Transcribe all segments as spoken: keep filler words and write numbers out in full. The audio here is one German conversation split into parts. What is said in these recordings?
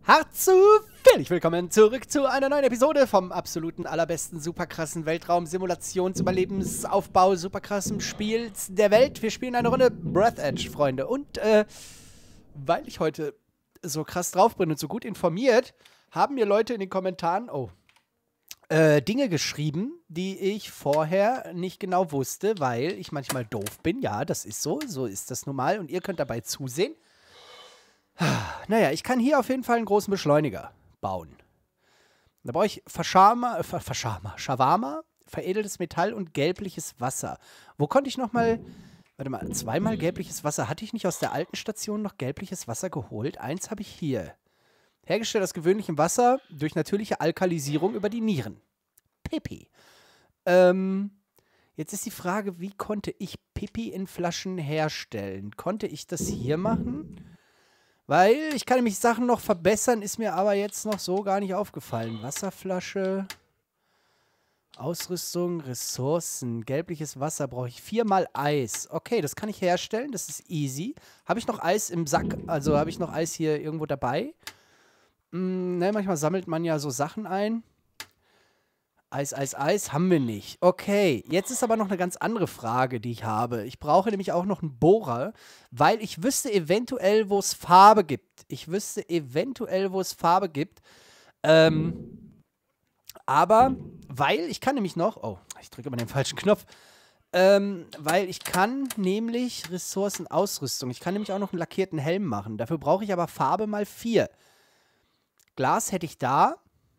Herzlich willkommen zurück zu einer neuen Episode vom absoluten allerbesten, superkrassen Weltraum-Simulations-Überlebensaufbau, superkrassen Spiels der Welt. Wir spielen eine Runde Breath Edge, Freunde. Und äh, weil ich heute so krass drauf bin und so gut informiert, haben mir Leute in den Kommentaren, oh, äh, Dinge geschrieben, die ich vorher nicht genau wusste, weil ich manchmal doof bin. Ja, das ist so, so ist das nun mal. Und ihr könnt dabei zusehen. Naja, ich kann hier auf jeden Fall einen großen Beschleuniger bauen. Da brauche ich Verschama, äh, Verschama, Shawarma, veredeltes Metall und gelbliches Wasser. Wo konnte ich nochmal, warte mal, zweimal gelbliches Wasser? Hatte ich nicht aus der alten Station noch gelbliches Wasser geholt? Eins habe ich hier. Hergestellt aus gewöhnlichem Wasser durch natürliche Alkalisierung über die Nieren. Pipi. Ähm, jetzt ist die Frage, wie konnte ich Pipi in Flaschen herstellen? Konnte ich das hier machen? Weil ich kann nämlich Sachen noch verbessern, ist mir aber jetzt noch so gar nicht aufgefallen. Wasserflasche, Ausrüstung, Ressourcen, gelbliches Wasser brauche ich. Viermal Eis. Okay, das kann ich herstellen, das ist easy. Habe ich noch Eis im Sack? Also habe ich noch Eis hier irgendwo dabei? Hm, ne, manchmal sammelt man ja so Sachen ein. Eis, Eis, Eis haben wir nicht. Okay, jetzt ist aber noch eine ganz andere Frage, die ich habe. Ich brauche nämlich auch noch einen Bohrer, weil ich wüsste eventuell, wo es Farbe gibt. Ich wüsste eventuell, wo es Farbe gibt. Ähm, aber, weil ich kann nämlich noch, oh, ich drücke immer den falschen Knopf, ähm, weil ich kann nämlich Ressourcen, Ausrüstung, ich kann nämlich auch noch einen lackierten Helm machen. Dafür brauche ich aber Farbe mal vier. Glas hätte ich da.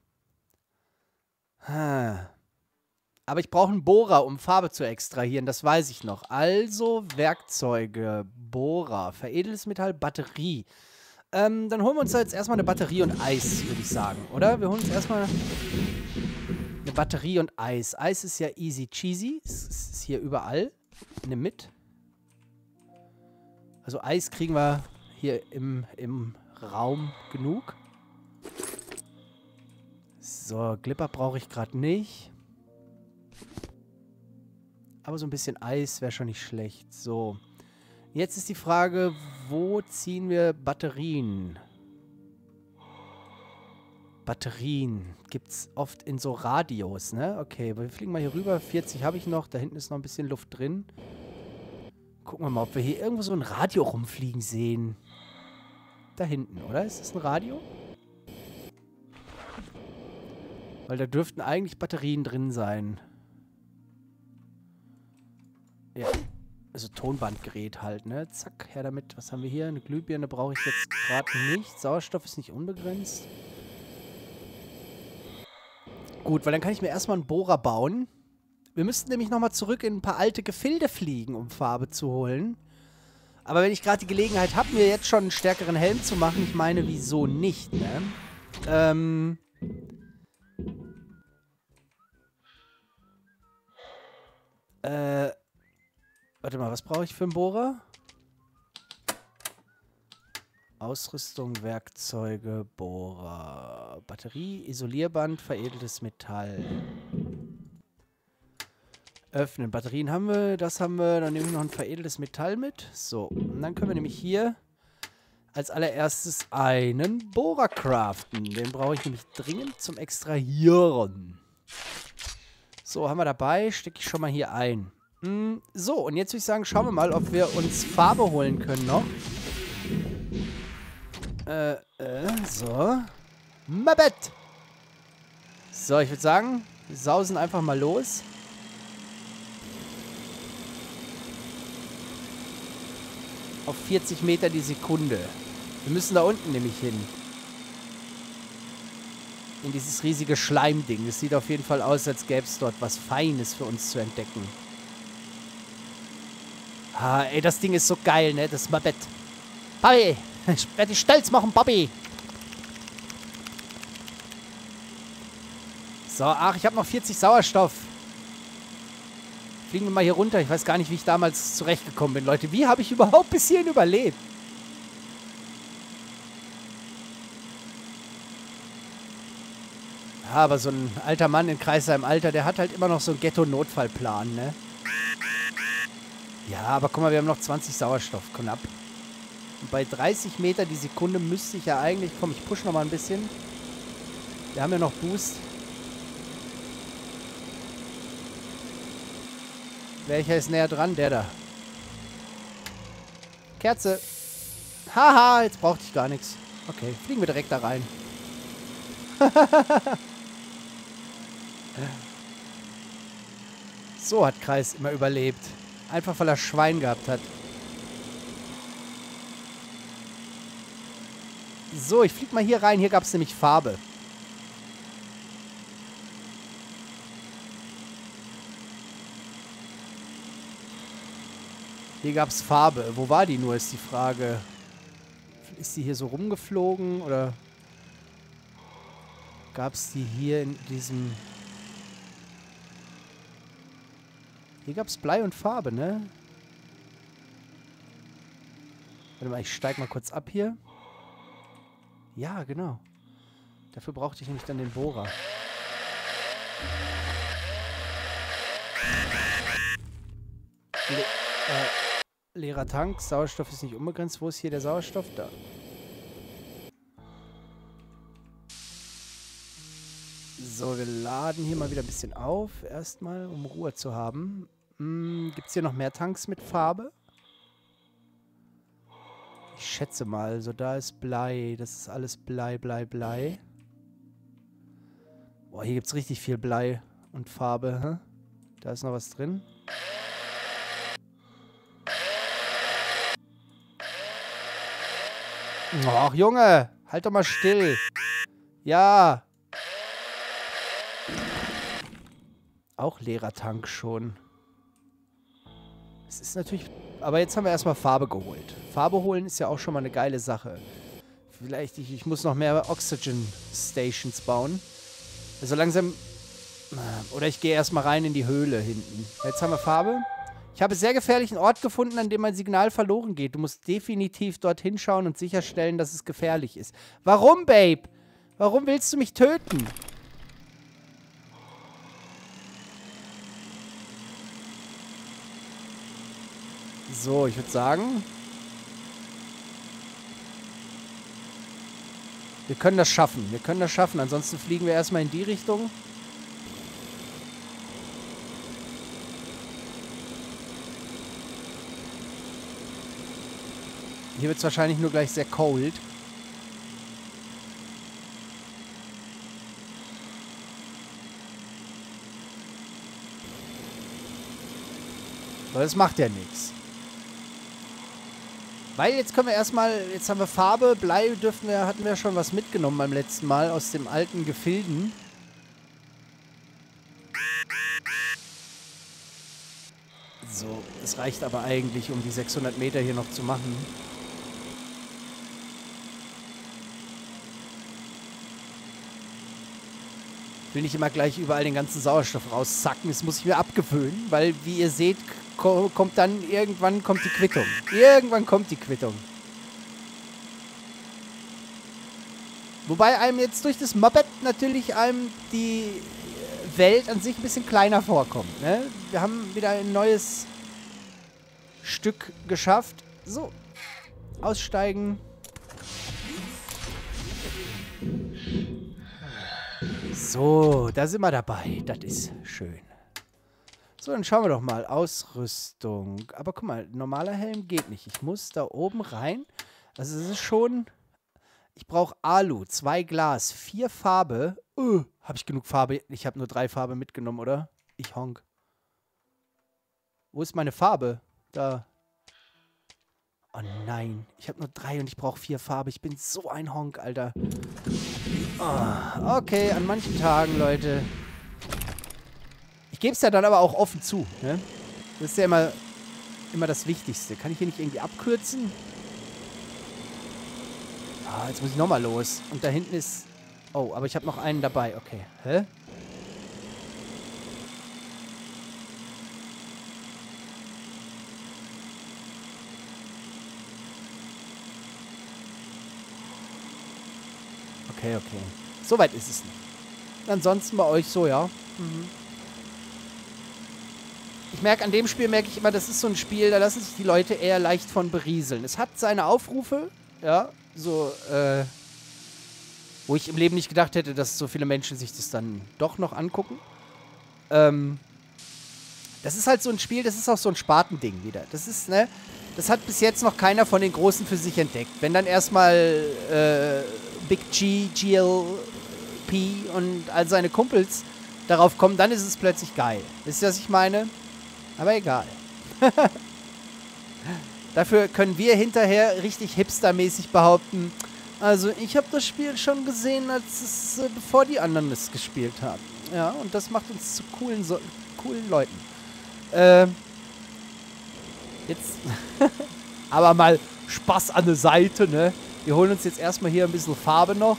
Aber ich brauche einen Bohrer, um Farbe zu extrahieren, das weiß ich noch. Also Werkzeuge, Bohrer, veredeltes Metall, Batterie. Ähm, dann holen wir uns da jetzt erstmal eine Batterie und Eis, würde ich sagen, oder? Wir holen uns erstmal eine Batterie und Eis. Eis ist ja easy cheesy, es ist hier überall. Nimm mit. Also Eis kriegen wir hier im, im Raum genug. So, Glipper brauche ich gerade nicht. Aber so ein bisschen Eis wäre schon nicht schlecht. So. Jetzt ist die Frage, wo ziehen wir Batterien? Batterien gibt es oft in so Radios, ne? Okay, wir fliegen mal hier rüber. vierzig habe ich noch. Da hinten ist noch ein bisschen Luft drin. Gucken wir mal, ob wir hier irgendwo so ein Radio rumfliegen sehen. Da hinten, oder? Ist das ein Radio? Weil da dürften eigentlich Batterien drin sein. Ja. Also Tonbandgerät halt, ne? Zack, her damit. Was haben wir hier? Eine Glühbirne brauche ich jetzt gerade nicht. Sauerstoff ist nicht unbegrenzt. Gut, weil dann kann ich mir erstmal einen Bohrer bauen. Wir müssten nämlich nochmal zurück in ein paar alte Gefilde fliegen, um Farbe zu holen. Aber wenn ich gerade die Gelegenheit habe, mir jetzt schon einen stärkeren Helm zu machen, ich meine, wieso nicht, ne? Ähm... Äh, warte mal, was brauche ich für einen Bohrer? Ausrüstung, Werkzeuge, Bohrer, Batterie, Isolierband, veredeltes Metall. Öffnen, Batterien haben wir, das haben wir, dann nehmen wir noch ein veredeltes Metall mit. So, und dann können wir nämlich hier als allererstes einen Bohrer craften. Den brauche ich nämlich dringend zum Extrahieren. So, haben wir dabei. Stecke ich schon mal hier ein. Hm, so, und jetzt würde ich sagen, schauen wir mal, ob wir uns Farbe holen können noch. Äh, äh, so. Mabet! So, ich würde sagen, wir sausen einfach mal los. Auf vierzig Meter die Sekunde. Wir müssen da unten nämlich hin. In dieses riesige Schleimding. Es sieht auf jeden Fall aus, als gäbe es dort was Feines für uns zu entdecken. Ah, ey, das Ding ist so geil, ne? Das Mabet. Bobby! Ich werde dich stolz machen, Bobby! So, ach, ich habe noch vierzig Sauerstoff. Fliegen wir mal hier runter. Ich weiß gar nicht, wie ich damals zurechtgekommen bin, Leute. Wie habe ich überhaupt bis hierhin überlebt? Ja, aber so ein alter Mann in Kreisheim Alter, der hat halt immer noch so einen Ghetto-Notfallplan, ne? Ja, aber guck mal, wir haben noch zwanzig Sauerstoff. Knapp. Und bei dreißig Meter die Sekunde müsste ich ja eigentlich... Komm, ich push noch mal ein bisschen. Wir haben ja noch Boost. Welcher ist näher dran? Der da. Kerze. Haha, jetzt brauchte ich gar nichts. Okay, fliegen wir direkt da rein. So hat Kreis immer überlebt. Einfach weil er Schwein gehabt hat. So, ich flieg mal hier rein. Hier gab es nämlich Farbe. Hier gab es Farbe. Wo war die nur, ist die Frage. Ist die hier so rumgeflogen oder gab es die hier in diesem... Hier gab es Blei und Farbe, ne? Warte mal, ich steig mal kurz ab hier. Ja, genau. Dafür brauchte ich nämlich dann den Bohrer. Le äh, leerer Tank. Sauerstoff ist nicht unbegrenzt. Wo ist hier der Sauerstoff? Da. So, wir laden hier mal wieder ein bisschen auf. Erstmal, um Ruhe zu haben. Hm, gibt es hier noch mehr Tanks mit Farbe? Ich schätze mal. So, da ist Blei. Das ist alles Blei, Blei, Blei. Boah, hier gibt es richtig viel Blei und Farbe. Hä? Da ist noch was drin. Ach, Junge. Halt doch mal still. Ja. Auch leerer Tank schon. Es ist natürlich... Aber jetzt haben wir erstmal Farbe geholt. Farbe holen ist ja auch schon mal eine geile Sache. Vielleicht, ich, ich muss noch mehr Oxygen Stations bauen. Also langsam... Oder ich gehe erstmal rein in die Höhle hinten. Jetzt haben wir Farbe. Ich habe einen sehr gefährlichen Ort gefunden, an dem mein Signal verloren geht. Du musst definitiv dorthin schauen und sicherstellen, dass es gefährlich ist. Warum, Babe? Warum willst du mich töten? So, ich würde sagen, wir können das schaffen. Wir können das schaffen. Ansonsten fliegen wir erstmal in die Richtung. Hier wird es wahrscheinlich nur gleich sehr cold. Aber das macht ja nichts. Weil jetzt können wir erstmal, jetzt haben wir Farbe, Blei dürfen wir, hatten wir schon was mitgenommen beim letzten Mal aus dem alten Gefilden. So, das reicht aber eigentlich, um die sechshundert Meter hier noch zu machen. Ich will nicht immer gleich überall den ganzen Sauerstoff rauszacken, das muss ich mir abgewöhnen, weil, wie ihr seht, kommt dann, irgendwann kommt die Quittung. Irgendwann kommt die Quittung. Wobei einem jetzt durch das Moped natürlich einem die Welt an sich ein bisschen kleiner vorkommt, ne? Wir haben wieder ein neues Stück geschafft. So. Aussteigen. So, da sind wir dabei. Das ist schön. So, dann schauen wir doch mal. Ausrüstung. Aber guck mal, normaler Helm geht nicht. Ich muss da oben rein. Also es ist schon... Ich brauche Alu, zwei Glas, vier Farbe. Uh, habe ich genug Farbe? Ich habe nur drei Farbe mitgenommen, oder? Ich honk. Wo ist meine Farbe? Da. Oh nein. Ich habe nur drei und ich brauche vier Farbe. Ich bin so ein Honk, Alter. Oh, okay, an manchen Tagen, Leute. Ich gebe es ja dann aber auch offen zu, ne? Das ist ja immer, immer das Wichtigste. Kann ich hier nicht irgendwie abkürzen? Ah, jetzt muss ich nochmal los. Und da hinten ist... Oh, aber ich habe noch einen dabei. Okay. Hä? Okay, okay. Soweit ist es nicht. Ansonsten bei euch so, ja. Mhm. ich merke, an dem Spiel merke ich immer, das ist so ein Spiel, da lassen sich die Leute eher leicht von berieseln. Es hat seine Aufrufe, ja, so, äh, wo ich im Leben nicht gedacht hätte, dass so viele Menschen sich das dann doch noch angucken. Ähm, das ist halt so ein Spiel, das ist auch so ein Spartending wieder. Das ist, ne, das hat bis jetzt noch keiner von den Großen für sich entdeckt. Wenn dann erstmal äh, Big G, G L P und all seine Kumpels darauf kommen, dann ist es plötzlich geil. Wisst ihr, was ich meine? Aber egal. Dafür können wir hinterher richtig hipstermäßig behaupten, also ich habe das Spiel schon gesehen, als es, äh, bevor die anderen es gespielt haben. Ja, und das macht uns zu coolen, so coolen Leuten. Äh, jetzt aber mal Spaß an der Seite, ne? Wir holen uns jetzt erstmal hier ein bisschen Farbe noch.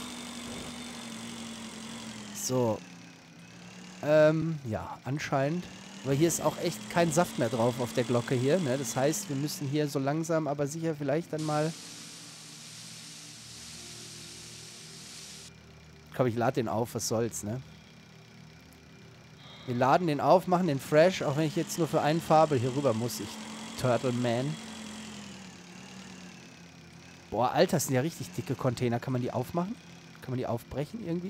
So. Ähm, ja, anscheinend. Aber hier ist auch echt kein Saft mehr drauf auf der Glocke hier, ne? Das heißt, wir müssen hier so langsam, aber sicher vielleicht dann mal... Komm, ich lade den auf, was soll's, ne? Wir laden den auf, machen den fresh, auch wenn ich jetzt nur für eine Farbe hier rüber muss. Ich Turtle Man. Boah, Alter, das sind ja richtig dicke Container. Kann man die aufmachen? Kann man die aufbrechen irgendwie?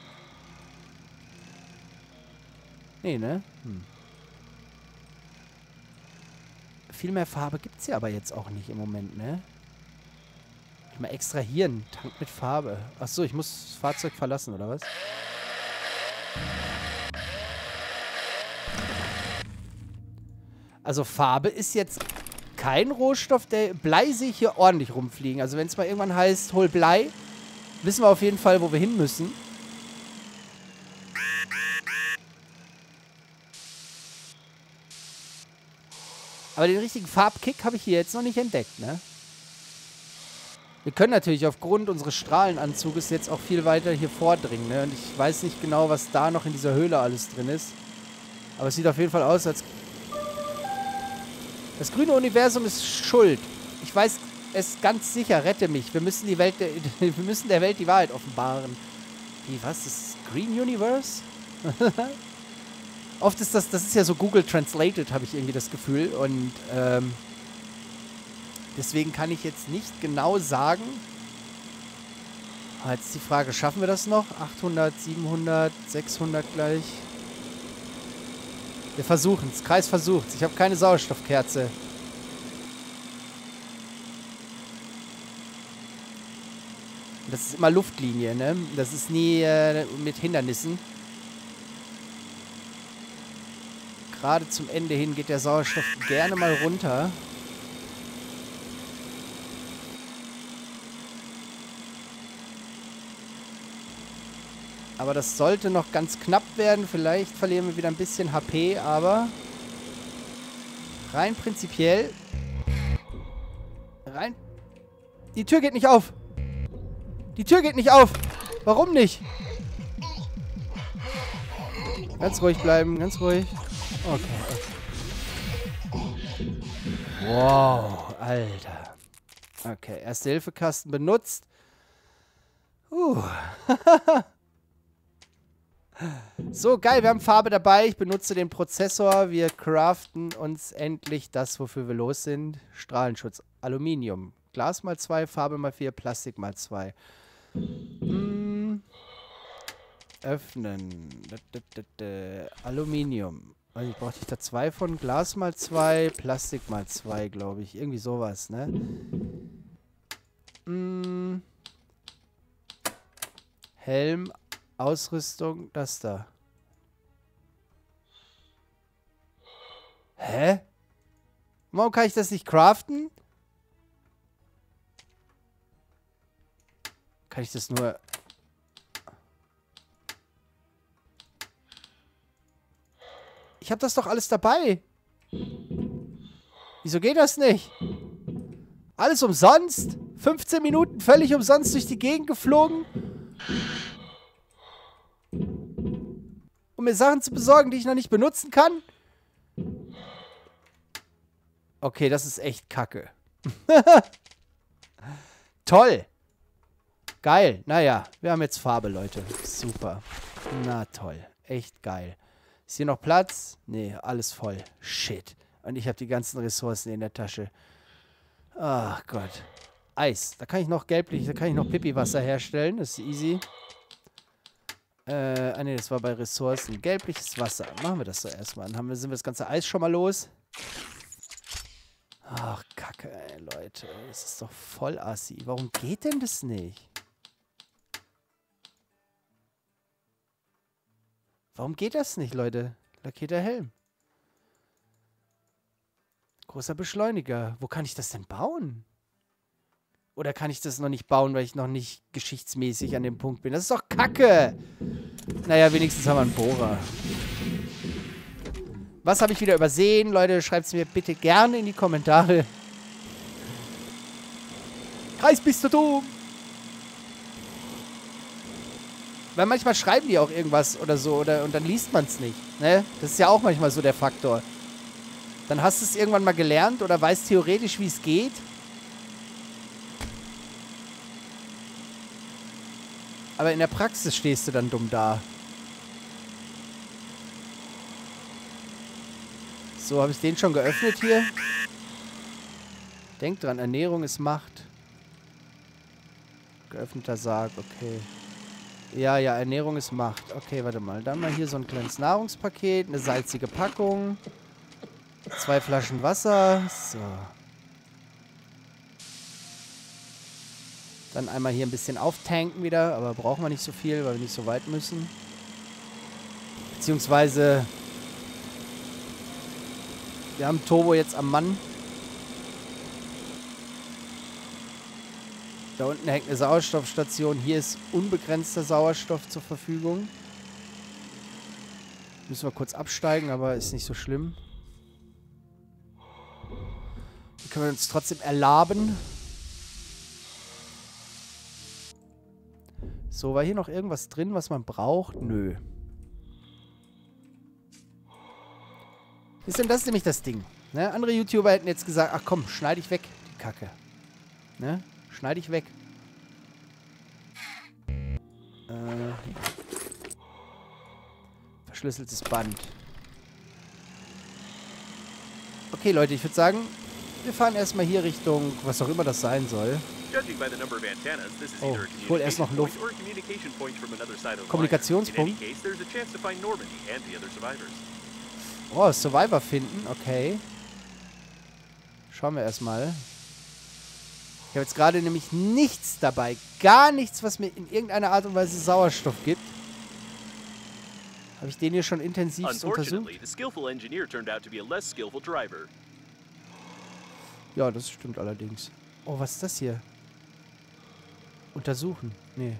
Nee, ne? Hm. Viel mehr Farbe gibt's ja aber jetzt auch nicht im Moment, ne? Ich mal extrahieren. Tank mit Farbe. Achso, ich muss das Fahrzeug verlassen, oder was? Also Farbe ist jetzt kein Rohstoff, der Blei sehe ich hier ordentlich rumfliegen. Also wenn es mal irgendwann heißt, hol Blei, wissen wir auf jeden Fall, wo wir hin müssen. Aber den richtigen Farbkick habe ich hier jetzt noch nicht entdeckt, ne? Wir können natürlich aufgrund unseres Strahlenanzuges jetzt auch viel weiter hier vordringen, ne? Und ich weiß nicht genau, was da noch in dieser Höhle alles drin ist. Aber es sieht auf jeden Fall aus, als... Das grüne Universum ist schuld. Ich weiß es ganz sicher. Rette mich. Wir müssen, die Welt der, wir müssen der Welt die Wahrheit offenbaren. Wie, was? Das ist Green Universe? Oft ist das... Das ist ja so Google Translated, habe ich irgendwie das Gefühl. Und, ähm... deswegen kann ich jetzt nicht genau sagen. Ah, jetzt ist die Frage, schaffen wir das noch? achthundert, siebenhundert, sechshundert gleich. Wir versuchen es. Kreis versucht es. Ich habe keine Sauerstoffkerze. Das ist immer Luftlinie, ne? Das ist nie äh, mit Hindernissen. Gerade zum Ende hin geht der Sauerstoff gerne mal runter. Aber das sollte noch ganz knapp werden. Vielleicht verlieren wir wieder ein bisschen H P, aber rein prinzipiell... Rein... Die Tür geht nicht auf! Die Tür geht nicht auf! Warum nicht? Ganz ruhig bleiben, ganz ruhig. Okay. Wow, Alter. Okay, Erste-Hilfe-Kasten benutzt. Uh. So, geil, wir haben Farbe dabei. Ich benutze den Prozessor. Wir craften uns endlich das, wofür wir los sind. Strahlenschutz, Aluminium. Glas mal zwei, Farbe mal vier, Plastik mal zwei. Hm. Öffnen. Da, da, da, da. Aluminium. Also ich brauche da zwei von. Glas mal zwei, Plastik mal zwei, glaube ich. Irgendwie sowas, ne? Hm. Helm, Ausrüstung, das da. Hä? Warum kann ich das nicht craften? Kann ich das nur... Ich habe das doch alles dabei. Wieso geht das nicht? Alles umsonst? fünfzehn Minuten völlig umsonst durch die Gegend geflogen? Um mir Sachen zu besorgen, die ich noch nicht benutzen kann? Okay, das ist echt kacke. Toll. Geil. Naja, wir haben jetzt Farbe, Leute. Super. Na toll. Echt geil. Ist hier noch Platz? Nee, alles voll. Shit. Und ich habe die ganzen Ressourcen in der Tasche. Ach Gott. Eis. Da kann ich noch gelblich, da kann ich noch Pipi-Wasser herstellen. Das ist easy. Äh, ah ne, das war bei Ressourcen. Gelbliches Wasser. Machen wir das so erstmal. Dann haben wir, sind wir das ganze Eis schon mal los. Ach, Kacke, ey, Leute. Das ist doch voll assi. Warum geht denn das nicht? Warum geht das nicht, Leute? Lackierter Helm. Großer Beschleuniger. Wo kann ich das denn bauen? Oder kann ich das noch nicht bauen, weil ich noch nicht geschichtsmäßig an dem Punkt bin? Das ist doch Kacke! Naja, wenigstens haben wir einen Bohrer. Was habe ich wieder übersehen? Leute, schreibt es mir bitte gerne in die Kommentare. Kreis, bist du dumm? Weil manchmal schreiben die auch irgendwas oder so, oder, und dann liest man es nicht. Ne? Das ist ja auch manchmal so der Faktor. Dann hast du es irgendwann mal gelernt oder weißt theoretisch, wie es geht. Aber in der Praxis stehst du dann dumm da. So, habe ich den schon geöffnet hier? Denk dran, Ernährung ist Macht. Geöffneter Sarg, okay. Ja, ja, Ernährung ist Macht. Okay, warte mal. Dann mal hier so ein kleines Nahrungspaket, eine salzige Packung, zwei Flaschen Wasser. So. Dann einmal hier ein bisschen auftanken wieder, aber brauchen wir nicht so viel, weil wir nicht so weit müssen. Beziehungsweise wir haben Turbo jetzt am Mann. Da unten hängt eine Sauerstoffstation. Hier ist unbegrenzter Sauerstoff zur Verfügung. Müssen wir kurz absteigen, aber ist nicht so schlimm. Hier können wir uns trotzdem erlaben. So, war hier noch irgendwas drin, was man braucht? Nö. Ist denn das nämlich das Ding? Ne? Andere YouTuber hätten jetzt gesagt, ach komm, schneide ich weg, die Kacke. Ne? Schneide ich weg. Äh. Verschlüsseltes Band. Okay, Leute, ich würde sagen, wir fahren erstmal hier Richtung, was auch immer das sein soll. Oh, ich hole erst noch Luft. Kommunikationspunkt. Oh, Survivor finden, okay. Schauen wir erstmal. Ich habe jetzt gerade nämlich nichts dabei. Gar nichts, was mir in irgendeiner Art und Weise Sauerstoff gibt. Habe ich den hier schon intensiv untersucht? Ja, das stimmt allerdings. Oh, was ist das hier? Untersuchen. Nee.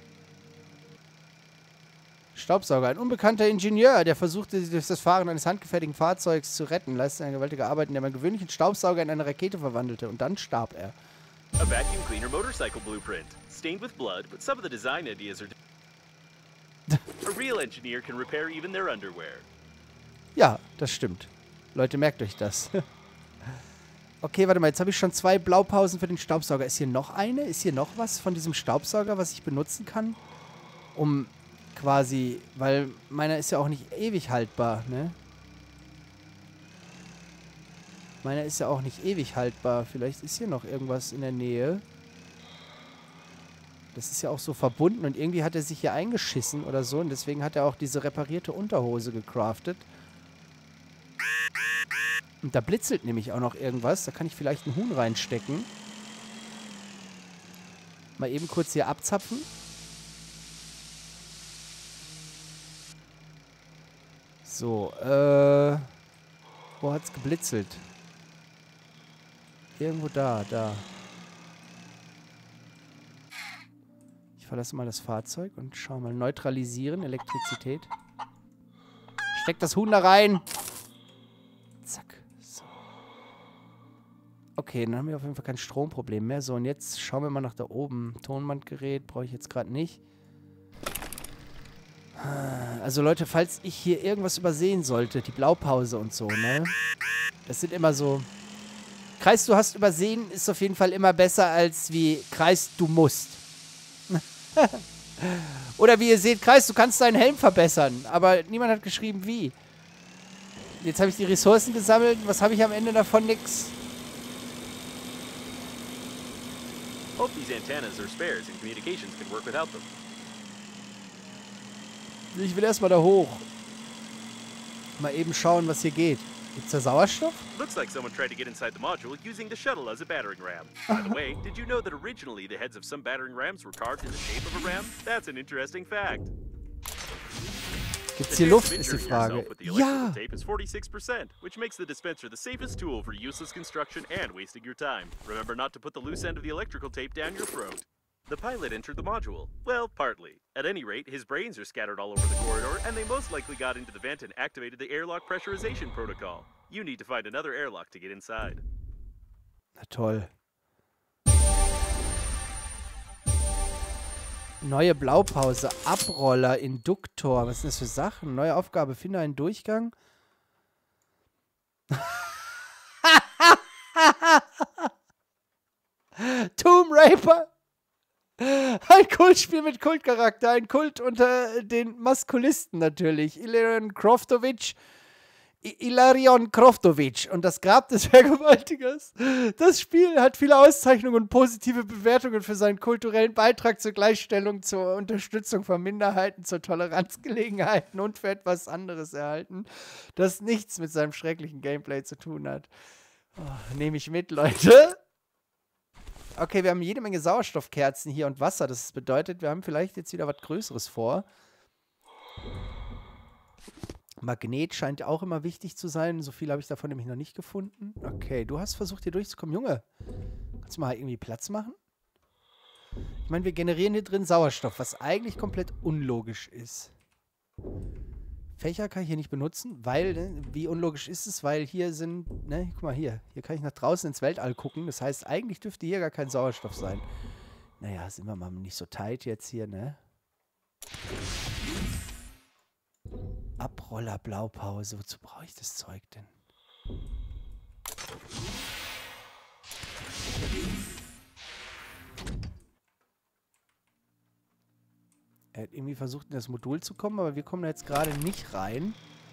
Staubsauger. Ein unbekannter Ingenieur, der versuchte, sich durch das Fahren eines handgefertigten Fahrzeugs zu retten, leistete eine gewaltige Arbeit, in der man gewöhnlichen Staubsauger in eine Rakete verwandelte. Und dann starb er. A vacuum cleaner motorcycle blueprint. Stained with blood, but some of the design ideas are... A real engineer can repair even their underwear. Ja, das stimmt. Leute, merkt euch das. Okay, warte mal, jetzt habe ich schon zwei Blaupausen für den Staubsauger. Ist hier noch eine? Ist hier noch was von diesem Staubsauger, was ich benutzen kann? Um quasi, weil meiner ist ja auch nicht ewig haltbar, ne? Meiner ist ja auch nicht ewig haltbar. Vielleicht ist hier noch irgendwas in der Nähe. Das ist ja auch so verbunden und irgendwie hat er sich hier eingeschissen oder so und deswegen hat er auch diese reparierte Unterhose gecraftet. Und da blitzelt nämlich auch noch irgendwas. Da kann ich vielleicht ein Huhn reinstecken. Mal eben kurz hier abzapfen. So, äh... wo hat's geblitzelt? Irgendwo da, da. Ich verlasse mal das Fahrzeug und schau mal. Neutralisieren, Elektrizität. Steck das Huhn da rein. Zack. So. Okay, dann haben wir auf jeden Fall kein Stromproblem mehr. So, und jetzt schauen wir mal nach da oben. Tonbandgerät brauche ich jetzt gerade nicht. Also Leute, falls ich hier irgendwas übersehen sollte, die Blaupause und so, ne? Das sind immer so... Kreis, du hast übersehen, ist auf jeden Fall immer besser als wie Kreis, du musst. Oder wie ihr seht, Kreis, du kannst deinen Helm verbessern. Aber niemand hat geschrieben, wie. Jetzt habe ich die Ressourcen gesammelt. Was habe ich am Ende davon? Nix. Hope these antennas are spares and communications can work without them. Ich will erstmal da hoch. Mal eben schauen, was hier geht. Gibt's da Sauerstoff? Looks like someone tried to get inside the module using the shuttle as a battering ram. By the way, did you know that originally the heads of some battering rams were carved in the shape of a ram? That's an interesting fact. Gibt's hier Luft, ist die Frage. Ja! Tape is forty-six percent, which makes the dispenser the safest tool for useless construction and wasting your time. Remember not to put the loose end of the electrical tape down your throat. The pilot entered the module. Well, partly. At any rate, his brains are scattered all over the corridor, and they most likely got into the vent and activated the airlock pressurization protocol. You need to find another airlock to get inside. Na toll. Neue Blaupause, Abroller, Induktor. Was sind das für Sachen? Neue Aufgabe, finde einen Durchgang. Tomb Raider. Ein Kultspiel mit Kultcharakter. Ein Kult unter den Maskulisten natürlich. Ilarion Kroftovich. Ilarion Kroftovich und das Grab des Vergewaltigers. Das Spiel hat viele Auszeichnungen und positive Bewertungen für seinen kulturellen Beitrag zur Gleichstellung, zur Unterstützung von Minderheiten, zur Toleranzgelegenheiten und für etwas anderes erhalten, das nichts mit seinem schrecklichen Gameplay zu tun hat. Oh, nehme ich mit, Leute. Okay, wir haben jede Menge Sauerstoffkerzen hier und Wasser. Das bedeutet, wir haben vielleicht jetzt wieder was Größeres vor. Magnet scheint auch immer wichtig zu sein. So viel habe ich davon nämlich noch nicht gefunden. Okay, du hast versucht, hier durchzukommen. Junge, kannst du mal irgendwie Platz machen? Ich meine, wir generieren hier drin Sauerstoff, was eigentlich komplett unlogisch ist. Fächer kann ich hier nicht benutzen, weil, ne, wie unlogisch ist es? Weil hier sind, ne, guck mal hier. Hier kann ich nach draußen ins Weltall gucken. Das heißt, eigentlich dürfte hier gar kein Sauerstoff sein. Naja, sind wir mal nicht so tight jetzt hier, ne? Abroller, Blaupause. Wozu brauche ich das Zeug denn? Er hat irgendwie versucht, in das Modul zu kommen, aber wir kommen da jetzt gerade nicht rein.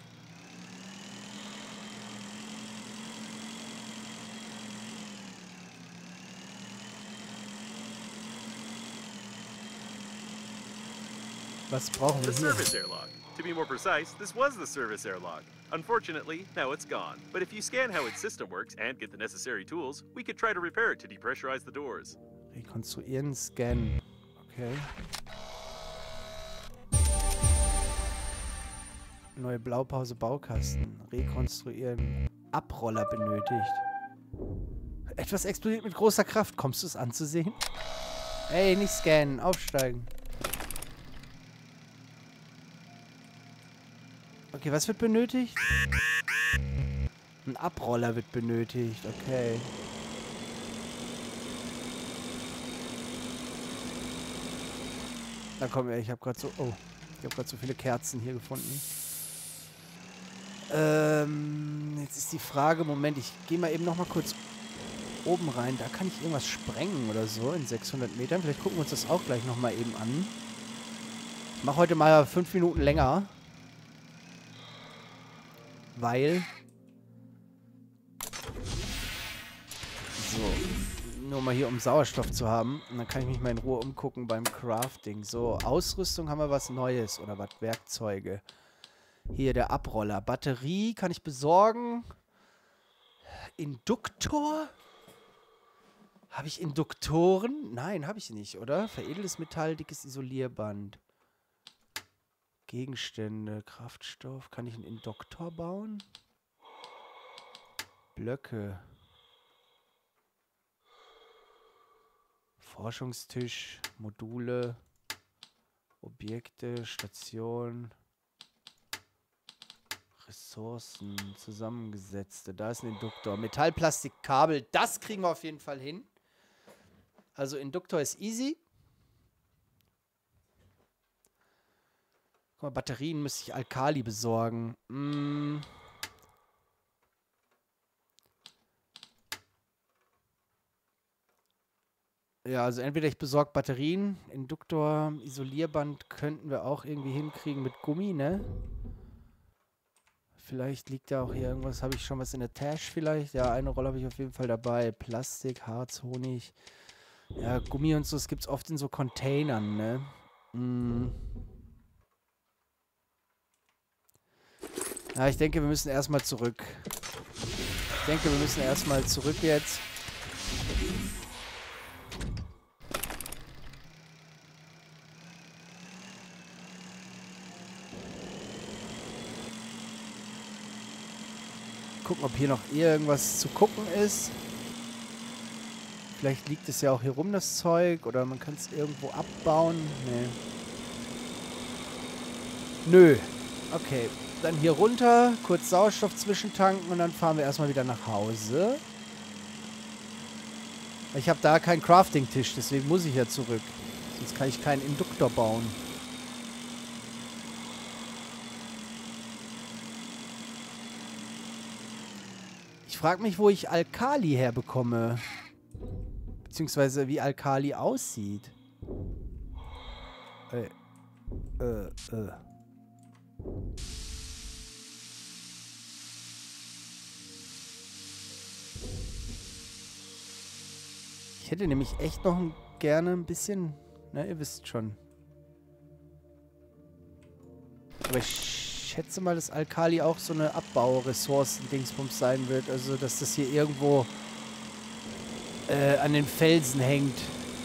Was brauchen wir The hier? service airlock. To be more precise, this was the service airlock. Unfortunately, now it's gone. But if you scan how its system works and get the necessary tools, we could try to repair it to depressurize the doors. Rekonstruieren, scannen. Okay. Neue Blaupause, Baukasten. Rekonstruieren. Abroller benötigt. Etwas explodiert mit großer Kraft. Kommst du es anzusehen? Ey, nicht scannen. Aufsteigen. Okay, was wird benötigt? Ein Abroller wird benötigt. Okay. Da kommen wir. Ich habe gerade so... Oh. Ich habe gerade so viele Kerzen hier gefunden. Ähm, jetzt ist die Frage... Moment, ich gehe mal eben noch mal kurz oben rein. Da kann ich irgendwas sprengen oder so in sechshundert Metern. Vielleicht gucken wir uns das auch gleich noch mal eben an. Ich mache heute mal fünf Minuten länger. Weil... So. Nur mal hier, um Sauerstoff zu haben. Und dann kann ich mich mal in Ruhe umgucken beim Crafting. So, Ausrüstung haben wir was Neues. Oder was? Werkzeuge. Hier, der Abroller. Batterie kann ich besorgen. Induktor? Habe ich Induktoren? Nein, habe ich nicht, oder? Veredeltes Metall, dickes Isolierband. Gegenstände, Kraftstoff. Kann ich einen Induktor bauen? Blöcke. Forschungstisch, Module, Objekte, Station, Ressourcen, zusammengesetzte. Da ist ein Induktor. Metall, Plastik, Kabel. Das kriegen wir auf jeden Fall hin. Also Induktor ist easy. Guck mal, Batterien müsste ich Alkali besorgen. Mm. Ja, also entweder ich besorge Batterien, Induktor, Isolierband könnten wir auch irgendwie hinkriegen mit Gummi, ne? Vielleicht liegt da auch hier irgendwas. Habe ich schon was in der Tasche vielleicht? Ja, eine Rolle habe ich auf jeden Fall dabei. Plastik, Harz, Honig. Ja, Gummi und so, das gibt es oft in so Containern, ne? Mm. Ja, ich denke, wir müssen erstmal zurück. Ich denke, wir müssen erstmal zurück jetzt. Gucken, ob hier noch irgendwas zu gucken ist. Vielleicht liegt es ja auch hier rum, das Zeug. Oder man kann es irgendwo abbauen. Nee. Nö. Okay. Dann hier runter, kurz Sauerstoff zwischentanken und dann fahren wir erstmal wieder nach Hause. Ich habe da keinen Crafting-Tisch, deswegen muss ich ja zurück. Sonst kann ich keinen Induktor bauen. Ich frage mich, wo ich Alkali herbekomme. Beziehungsweise wie Alkali aussieht. Äh, äh, äh. Ich hätte nämlich echt noch ein, gerne ein bisschen... Na, ihr wisst schon. Aber ich schätze mal, dass Alkali auch so eine Abbauressourcen-Dingsbums sein wird. Also, dass das hier irgendwo äh, an den Felsen hängt.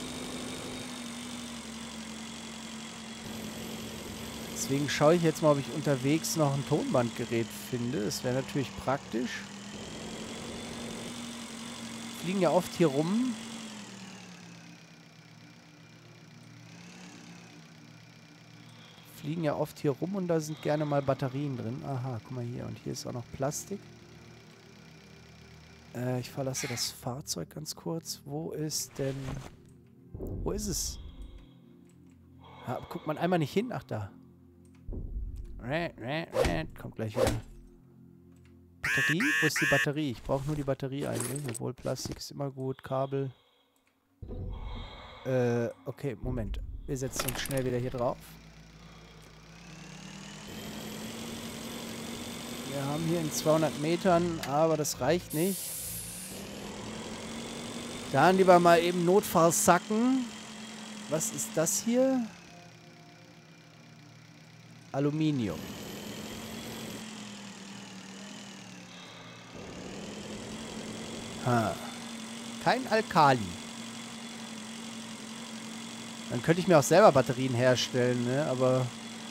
Deswegen schaue ich jetzt mal, ob ich unterwegs noch ein Tonbandgerät finde. Das wäre natürlich praktisch. Fliegen ja oft hier rum. Fliegen ja oft hier rum und da sind gerne mal Batterien drin. Aha, guck mal hier. Und hier ist auch noch Plastik. Äh, ich verlasse das Fahrzeug ganz kurz. Wo ist denn... Wo ist es? Ja, guckt man einmal nicht hin? Ach, da. Kommt gleich wieder. Batterie? Wo ist die Batterie? Ich brauche nur die Batterie eigentlich. Obwohl Plastik ist immer gut. Kabel. Äh, okay, Moment. Wir setzen uns schnell wieder hier drauf. Wir haben hier in zweihundert Metern, aber das reicht nicht. Dann lieber mal eben notfalls sacken. Was ist das hier? Aluminium. Ha. Kein Alkali. Dann könnte ich mir auch selber Batterien herstellen, ne? Aber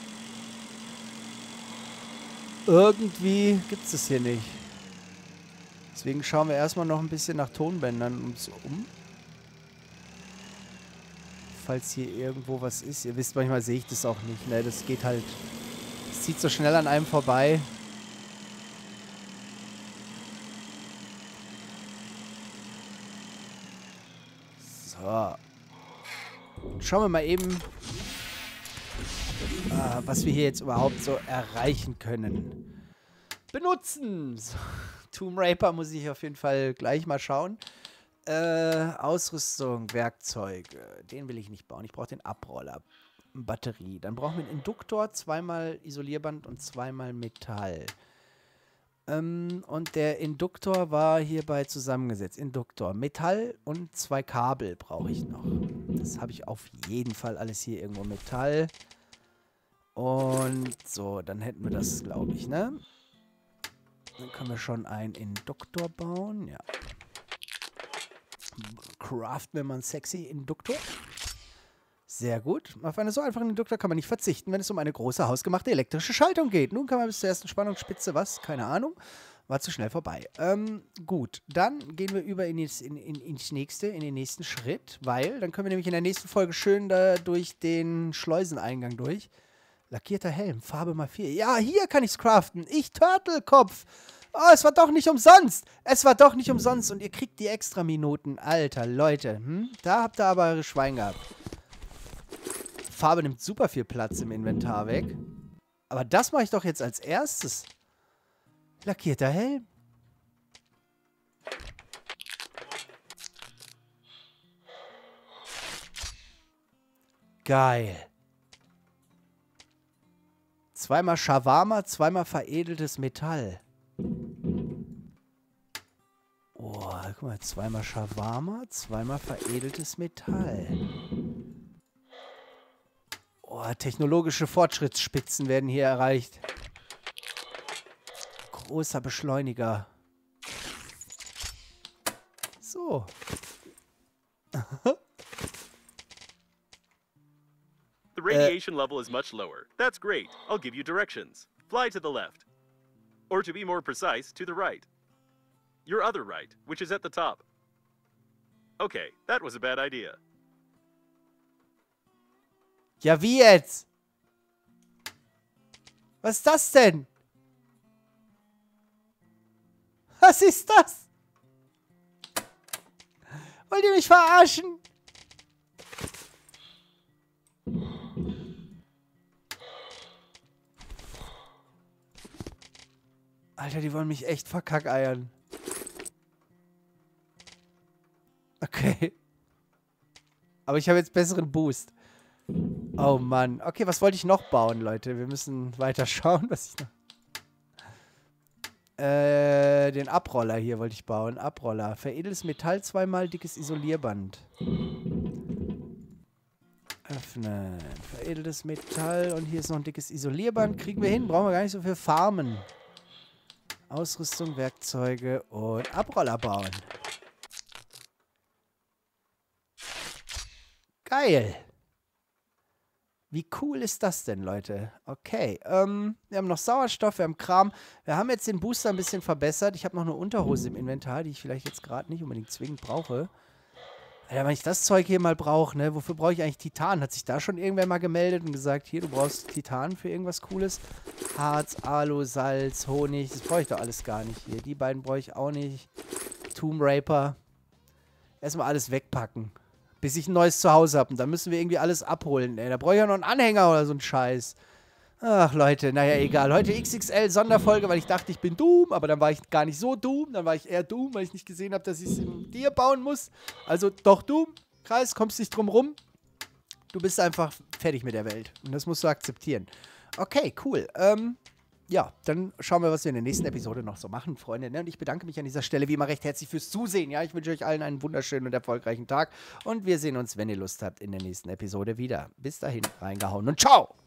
irgendwie gibt es das hier nicht. Deswegen schauen wir erstmal noch ein bisschen nach Tonbändern uns um. Falls hier irgendwo was ist. Ihr wisst, manchmal sehe ich das auch nicht, ne? Das geht halt... Es zieht so schnell an einem vorbei. So. Schauen wir mal eben, äh, was wir hier jetzt überhaupt so erreichen können. Benutzen! So. Tomb Raider muss ich auf jeden Fall gleich mal schauen. Äh, Ausrüstung, Werkzeug. Den will ich nicht bauen. Ich brauche den Abroller. Batterie. Dann brauchen wir einen Induktor, zweimal Isolierband und zweimal Metall. Ähm, und der Induktor war hierbei zusammengesetzt. Induktor, Metall und zwei Kabel brauche ich noch. Das habe ich auf jeden Fall alles hier irgendwo. Metall. Und so, dann hätten wir das, glaube ich, ne? Dann können wir schon einen Induktor bauen, ja. Craften wir mal einen sexy Induktor. Sehr gut. Auf einen so einfachen Induktor kann man nicht verzichten, wenn es um eine große hausgemachte elektrische Schaltung geht. Nun kann man bis zur ersten Spannungsspitze, was? Keine Ahnung. War zu schnell vorbei. Ähm, gut. Dann gehen wir über in, das, in, in, ins nächste, in den nächsten Schritt, weil dann können wir nämlich in der nächsten Folge schön da durch den Schleuseneingang durch. Lackierter Helm, Farbe mal vier. Ja, hier kann ich's craften. Ich Turtelkopf. Oh, es war doch nicht umsonst. Es war doch nicht umsonst und ihr kriegt die extra Minuten. Alter, Leute. Hm? Da habt ihr aber Schwein gehabt. Farbe nimmt super viel Platz im Inventar weg. Aber das mache ich doch jetzt als erstes. Lackierter Helm. Geil. Zweimal Shawarma, zweimal veredeltes Metall. Oh, guck mal, zweimal Shawarma, zweimal veredeltes Metall. Oh, technologische Fortschrittsspitzen werden hier erreicht. Großer Beschleuniger. So. The radiation uh, level is much lower. That's great. I'll give you directions. Fly to the left. Or to be more precise, to the right. Your other right, which is at the top. Okay, that was a bad idea. Ja, wie jetzt? Was ist das denn? Was ist das? Wollt ihr mich verarschen? Alter, die wollen mich echt verkackeiern. Okay. Aber ich habe jetzt besseren Boost. Oh Mann. Okay, was wollte ich noch bauen, Leute? Wir müssen weiter schauen, was ich noch... Äh, den Abroller hier wollte ich bauen. Abroller. Veredeltes Metall, zweimal dickes Isolierband. Öffnen. Veredeltes Metall und hier ist noch ein dickes Isolierband. Kriegen wir hin. Brauchen wir gar nicht so viel farmen. Ausrüstung, Werkzeuge und Abroller bauen. Geil. Wie cool ist das denn, Leute? Okay, ähm, wir haben noch Sauerstoff, wir haben Kram. Wir haben jetzt den Booster ein bisschen verbessert. Ich habe noch eine Unterhose im Inventar, die ich vielleicht jetzt gerade nicht unbedingt zwingend brauche. Alter, wenn ich das Zeug hier mal brauche, ne? Wofür brauche ich eigentlich Titan? Hat sich da schon irgendwer mal gemeldet und gesagt, hier, du brauchst Titan für irgendwas Cooles? Harz, Alu, Salz, Honig, das brauche ich doch alles gar nicht hier. Die beiden brauche ich auch nicht. Tomb Raper. Erstmal alles wegpacken. Bis ich ein neues Zuhause habe. Und dann müssen wir irgendwie alles abholen. Ey, da brauche ich ja noch einen Anhänger oder so einen Scheiß. Ach, Leute, naja, egal. Heute X X L-Sonderfolge, weil ich dachte, ich bin Doom. Aber dann war ich gar nicht so Doom. Dann war ich eher Doom, weil ich nicht gesehen habe, dass ich es in dir bauen muss. Also doch Doom. Kreis, kommst nicht drum rum. Du bist einfach fertig mit der Welt. Und das musst du akzeptieren. Okay, cool. Ähm... Ja, dann schauen wir, was wir in der nächsten Episode noch so machen, Freunde. Ne? Und ich bedanke mich an dieser Stelle wie immer recht herzlich fürs Zusehen. Ja, ich wünsche euch allen einen wunderschönen und erfolgreichen Tag. Und wir sehen uns, wenn ihr Lust habt, in der nächsten Episode wieder. Bis dahin, reingehauen und ciao!